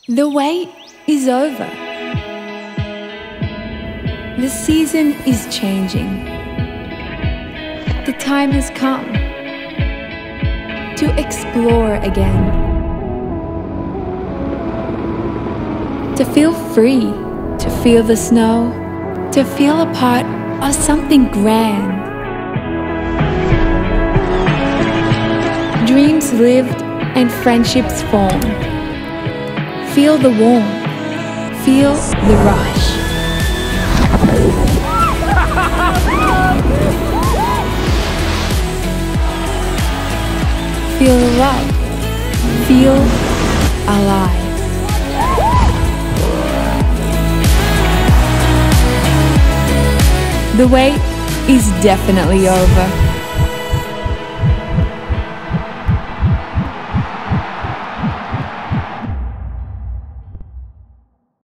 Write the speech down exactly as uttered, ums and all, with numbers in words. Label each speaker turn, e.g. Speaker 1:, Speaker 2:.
Speaker 1: The wait is over. The season is changing. The time has come to explore again. To feel free, to feel the snow, to feel a part of something grand. Dreams lived and friendships formed. Feel the warmth, feel the rush. Feel the love, feel alive. The wait is definitely over.